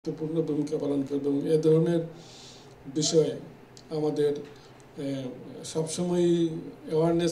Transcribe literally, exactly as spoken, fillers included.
গুরুত্বপূর্ণ ভূমিকা পালন করবে এবং এ ধরনের বিষয়ে আমাদের সবসময়ই অ্যাওয়ারনেস